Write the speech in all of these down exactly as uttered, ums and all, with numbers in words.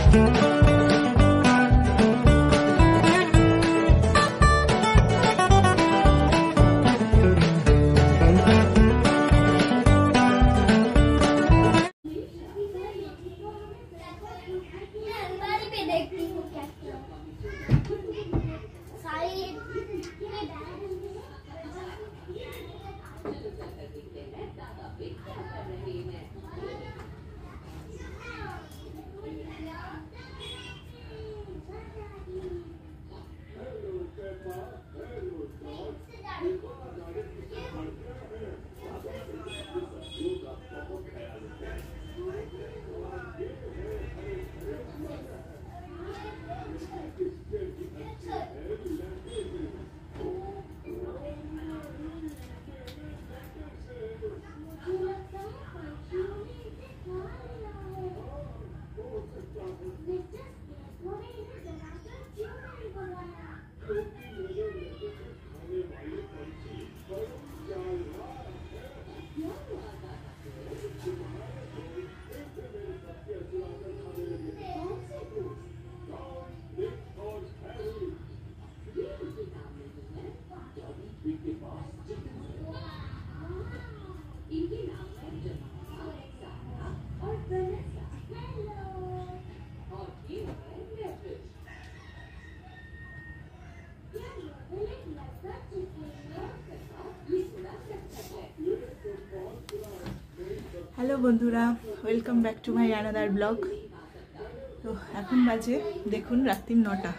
Hello बंधुरा welcome back to my another blog. तो এখন বাজে দেখুন রাত্রি নটা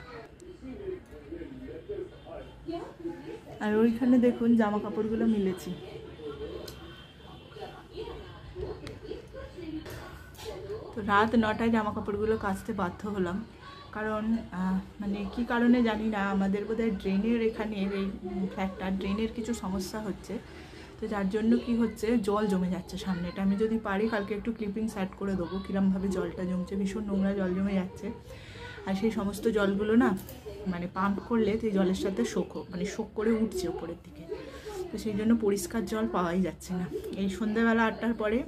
আর ওইখানে দেখুন জামা কাপড়গুলো মিলেছি। তো রাত নটায় জামা কাপড়গুলো কাচতে বাধ্য হলাম, কারণ মানে কি কারণে জানি না, আমাদের বোধহয় ড্রেনের এখানে এই ফ্ল্যাটটা ড্রেনের কিছু সমস্যা হচ্ছে। তো যার জন্য কি হচ্ছে, জল জমে যাচ্ছে সামনেটা। আমি যদি পারি কালকে একটু ক্লিপিংস অ্যাড করে দেবো কীরমভাবে জলটা জমছে, ভীষণ নোংরা জল জমে যাচ্ছে। আর সেই সমস্ত জলগুলো না মানে পাম্প করলে সেই জলের সাথে শোক মানে শোক করে উঠছে ওপরের দিকে। তো সেই জন্য পরিষ্কার জল পাওয়াই যাচ্ছে না। এই সন্ধ্যেবেলা আটটার পরে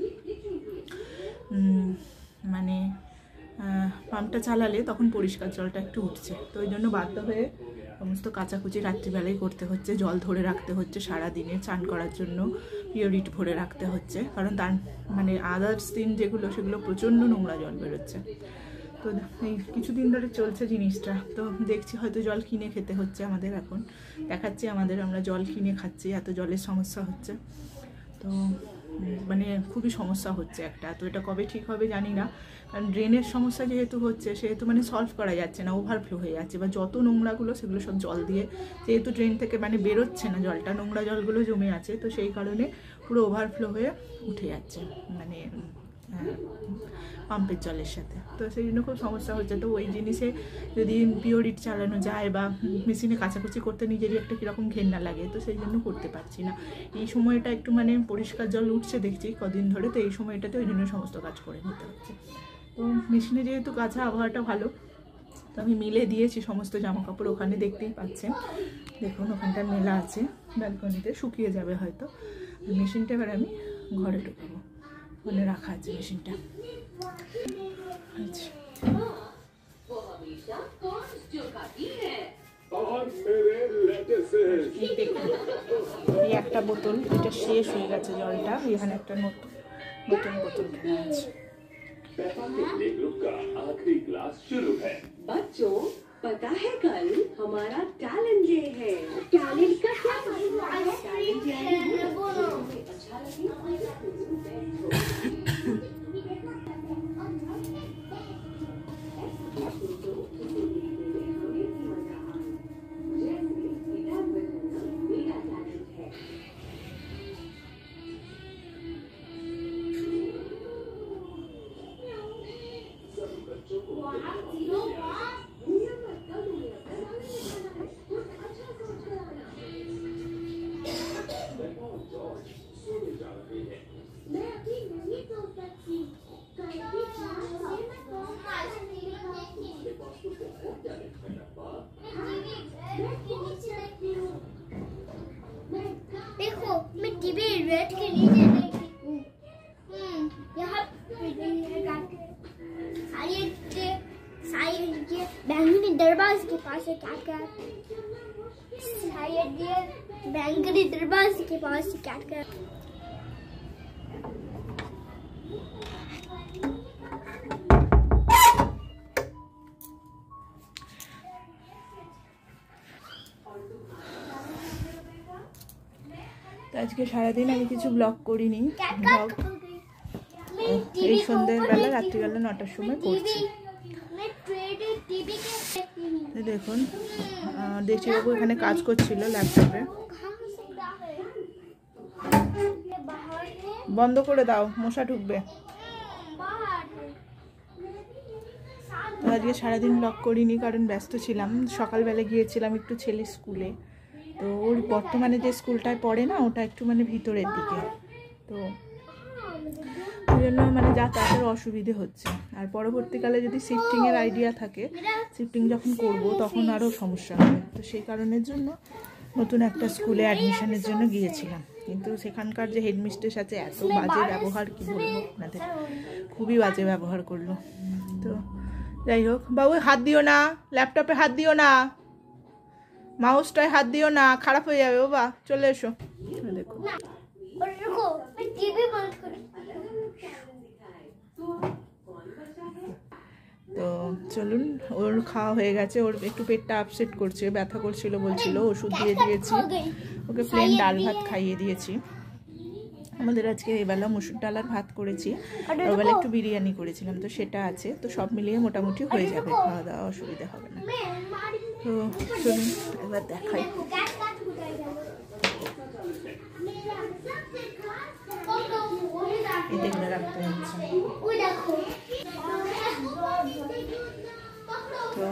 মানে পাম্পটা চালালে তখন পরিষ্কার জলটা একটু উঠছে। তো ওই জন্য বাধ্য হয়ে সমস্ত কাচাকুচি রাত্রিবেলায় করতে হচ্ছে, জল ধরে রাখতে হচ্ছে সারা দিনে, চান করার জন্য পিওরিট ভরে রাখতে হচ্ছে, কারণ তার মানে আদার্স দিন যেগুলো সেগুলো প্রচণ্ড নোংরা জল বেরোচ্ছে। তো এই কিছুদিন ধরে চলছে জিনিসটা। তো দেখছি হয়তো জল কিনে খেতে হচ্ছে আমাদের, এখন দেখাচ্ছি আমাদের আমরা জল কিনে খাচ্ছি, এত জলের সমস্যা হচ্ছে। তো মানে খুবই সমস্যা হচ্ছে একটা। তো এটা কবে ঠিক হবে জানি না, কারণ ড্রেনের সমস্যা যেহেতু হচ্ছে সেহেতু মানে সলভ করা যাচ্ছে না, ওভারফ্লো হয়ে যাচ্ছে। বা যত নোংরাগুলো সেগুলো সব জল দিয়ে, যেহেতু ড্রেন থেকে মানে বেরোচ্ছে না জলটা, নোংরা জলগুলো জমে আছে, তো সেই কারণে পুরো ওভারফ্লো হয়ে উঠে যাচ্ছে মানে পাম্পের জলের সাথে। তো সেই জন্য খুব সমস্যা হচ্ছে। তো ওই জিনিসে যদি পিওরিট চালানো যায় বা মেশিনে কাচাকুচি করতে নিজেরই একটা কীরকম ঘেন্না লাগে, তো সেই জন্য করতে পারছি না। এই সময়টা একটু মানে পরিষ্কার জল উঠছে দেখছি কদিন ধরে, তো এই সময়টাতে ওই জন্য সমস্ত কাজ করে নিতে হচ্ছে। তো মেশিনে যেহেতু কাঁচা আবহাওয়াটা ভালো, তো আমি মিলে দিয়েছি সমস্ত জামা কাপড়, ওখানে দেখতেই পাচ্ছেন দেখুন ওখানটা মেলা আছে ব্যালকনিতে, শুকিয়ে যাবে হয়তো। মেশিনটা এবার আমি ঘরে ঢুকাবো, ওখানে রাখা আছে মেশিনটা। আচ্ছা এই একটা বোতল, এটা শেষ হয়ে গেছে জলটা, এখানে একটা নতুন নতুন বোতল কেনা আছে। आखिरी क्लास शुरू है। बच्चों पता है कल हमारा टैलेंट डे है। टैलेंट का क्या मतलब है? टैलेंट यानी अच्छा लगे देखो मैं टीवी रेड के नीचे देखी हूँ। यहाँ ये मम्मी दरबार के पास है क्या क्या शायद ये बेंगली दरबार के पास क्या क्या আজকে সারাদিন আমি কিছু ব্লগ করিনি, ব্লগ এই সন্ধ্যেবেলা রাত্রিবেলা নটার সময় করছি। দেখুন দেশিবাবু এখানে কাজ করছিল ল্যাপটপে। বন্ধ করে দাও, মশা ঢুকবে। আজকে সারাদিন ব্লগ করিনি কারণ ব্যস্ত ছিলাম। সকালবেলা গিয়েছিলাম একটু ছেলের স্কুলে, তো ওর বর্তমানে যে স্কুলটায় পড়ে না ওটা একটু মানে ভিতরের দিকে, তো ওই জন্য মানে যাতায়াতের অসুবিধে হচ্ছে। আর পরবর্তীকালে যদি শিফটিংয়ের আইডিয়া থাকে, শিফটিং যখন করব তখন আরও সমস্যা হবে। তো সেই কারণের জন্য নতুন একটা স্কুলে অ্যাডমিশনের জন্য গিয়েছিলাম, কিন্তু সেখানকার যে হেডমিস্ট্রেস আছে এত বাজে ব্যবহার, কি বলবো আপনাদের, খুবই বাজে ব্যবহার করলো। তো যাই হোক, বাবু হাত দিও না, ল্যাপটপে হাত দিও না, মাউসটায় হাত দিও না, খারাপ হয়ে যাবে বাবা, চলে এসো। দেখো তো চলুন, ওর খাওয়া হয়ে গেছে, ওর একটু পেটটা আপসেট করছে, ব্যথা করছিল বলছিল, ওষুধ দিয়ে দিয়েছি, ওকে প্লেন ডাল ভাত খাইয়ে দিয়েছি। আমাদের আজকে এবেলা মুসুর ডাল আর ভাত করেছি, ওবেলা একটু বিরিয়ানি করেছিলাম, তো সেটা আছে, তো সব মিলিয়ে মোটামুটি হয়ে যাবে, খাওয়া দাওয়া অসুবিধা হবে না। তো চলুন এবার দেখাই। এই দেখলে রাখতে হচ্ছে। তো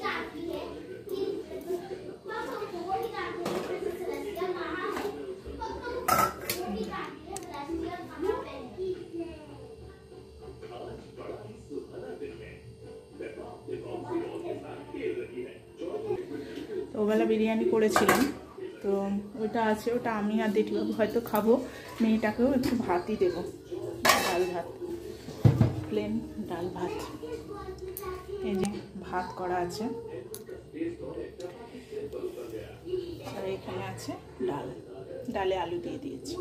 তো ওবেলা বিরিয়ানি করেছিলাম, তো ওটা আছে, ওটা আমি আর দেঠিবাবু হয়তো খাবো, মেয়েটাকেও একটু ভাতই দেবো, ডাল ভাত, প্লেন ডাল ভাত। এই যে ভাত করা আছে, আর এখানে আছে ডাল, ডালে আলু দিয়ে দিয়েছি।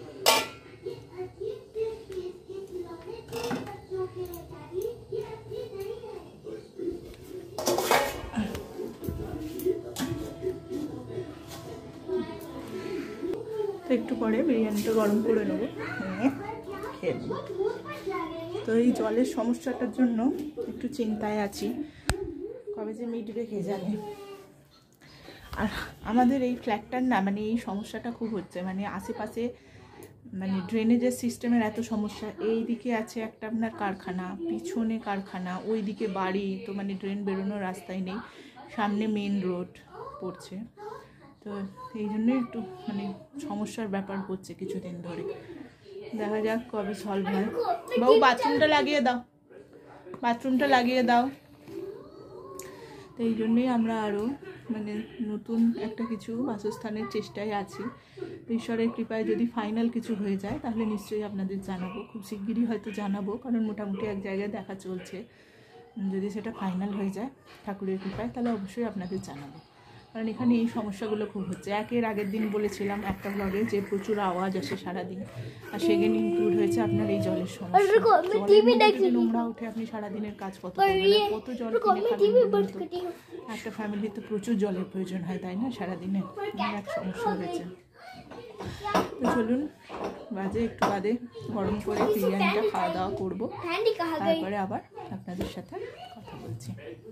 তো একটু পরে বিরিয়ানিটা গরম করে নেবো, খেয়ে নেবো। তো এই জলের সমস্যাটার জন্য একটু চিন্তায় আছি, কবে যে মিটবে কে জানে। আর আমাদের এই ফ্ল্যাটটার না মানে এই সমস্যাটা খুব হচ্ছে, মানে আশেপাশে মানে ড্রেনেজের সিস্টেমের এত সমস্যা। এই দিকে আছে একটা আপনার কারখানা, পিছনে কারখানা, ওই দিকে বাড়ি, তো মানে ড্রেন বেরোনোর রাস্তায় নেই, সামনে মেন রোড পড়ছে। তো এই জন্য একটু মানে সমস্যার ব্যাপার হচ্ছে কিছুদিন ধরে, দেখা যাক কবে সলভ হয়। বাবু বাথরুমটা লাগিয়ে দাও, বাথরুমটা লাগিয়ে দাও। তো এই জন্যই আমরা আরও মানে নতুন একটা কিছু বাসস্থানের চেষ্টায় আছি। ঈশ্বরের কৃপায় যদি ফাইনাল কিছু হয়ে যায় তাহলে নিশ্চয়ই আপনাদের জানাবো, খুব শিগগিরই হয়তো জানাবো, কারণ মোটামুটি এক জায়গায় দেখা চলছে। যদি সেটা ফাইনাল হয়ে যায় ঠাকুরের কৃপায় তাহলে অবশ্যই আপনাদের জানাবো, কারণ এখানে এই সমস্যাগুলো খুব হচ্ছে। একের আগের দিন বলেছিলাম একটা ব্লগে যে প্রচুর আওয়াজ আসে সারাদিন, আর সেখানে ইনক্লুড হয়েছে আপনার এই জলের সমস্যা। জলের নোংরা উঠে আপনি সারাদিনের কাজ কত করবেন, কত জল কিনে খাবেন? একটা ফ্যামিলিতে প্রচুর জলের প্রয়োজন হয়, তাই না? সারাদিনে এক সমস্যা হয়েছে। তো চলুন, বাজে একটু বাদে গরম করে বিরিয়ানিটা খাওয়া দাওয়া করবো, তারপরে আবার আপনাদের সাথে কথা বলছি।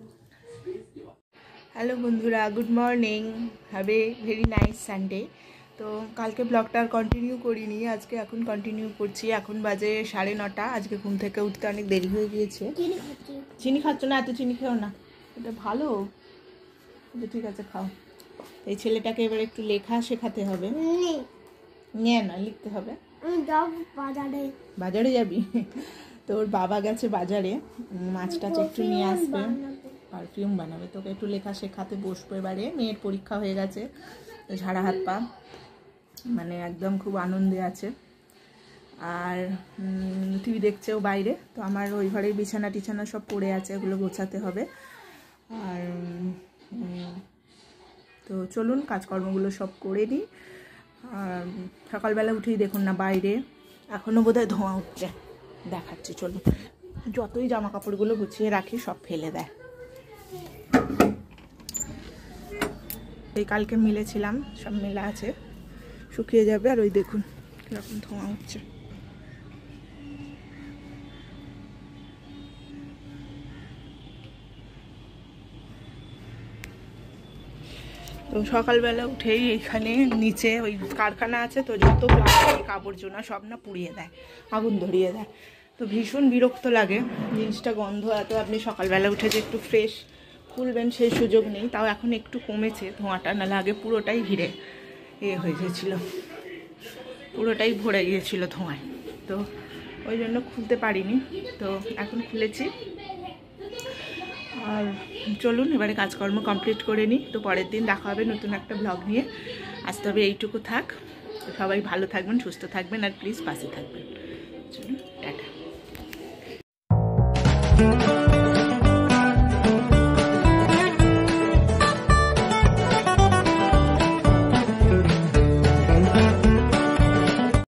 হ্যালো বন্ধুরা, good morning, have a very nice Sunday. তো কালকে ব্লগটা আর কন্টিনিউ করিনি, আজকে এখন কন্টিনিউ করছি। এখন বাজে সাড়ে নটা। আজকে ঘুম থেকে উঠতে অনেক দেরি হয়ে গিয়েছে। চিনি খাচ্ছ না? এত চিনি খেও না, এটা ভালো। ঠিক আছে, খাও। এই ছেলেটাকে এবার একটু লেখা শেখাতে হবে। নিয়ে না, লিখতে হবে। বাজারে বাজারে যাবি? তো ওর বাবা গেছে বাজারে, মাছ টাছ একটু নিয়ে আসবে, পারফিউম বানাবে। তোকে একটু লেখা শেখাতে বসবো এবারে। মেয়ের পরীক্ষা হয়ে গেছে, তো ঝাড়া হাত পা, মানে একদম খুব আনন্দে আছে। আর টিভি দেখছেও বাইরে। তো আমার ওই ঘরের বিছানা টিছানা সব পড়ে আছে, ওগুলো গোছাতে হবে। আর তো চলুন কাজকর্মগুলো সব করে নিই। আর সকালবেলা উঠেই দেখুন না বাইরে এখনও বোধহয় ধোঁয়া উঠছে, দেখাচ্ছি চলুন। যতই জামা কাপড়গুলো গুছিয়ে রাখি সব ফেলে দেয়। এই কালকে মিলেছিলাম, সব মেলা আছে, শুকিয়ে যাবে। আর ওই দেখুন কীরকম ধোঁয়া উঠছে। তো সকালবেলা উঠেই এখানে নিচে ওই কারখানা আছে, তো যত প্লাস্টিক আবর্জনা সব না পুড়িয়ে দেয়, আগুন ধরিয়ে দেয়। তো ভীষণ বিরক্ত লাগে জিনিসটা, গন্ধ এত। আপনি সকালবেলা উঠে যে একটু ফ্রেশ খুলবেন সেই সুযোগ নেই। তাও এখন একটু কমেছে ধোঁয়াটা, নাহলে আগে পুরোটাই ঘিরে এ হয়ে গিয়েছিলো, পুরোটাই ভরে গিয়েছিল ধোঁয়ায়। তো ওই জন্য খুলতে পারিনি, তো এখন খুলেছি। আর চলুন এবারে কাজকর্ম কমপ্লিট করে নিই। তো পরের দিন দেখা হবে নতুন একটা ব্লগ নিয়ে। আজ তবে এইটুকু থাক। সবাই ভালো থাকবেন, সুস্থ থাকবেন, আর প্লিজ পাশে থাকবেন। চলুন টাটা।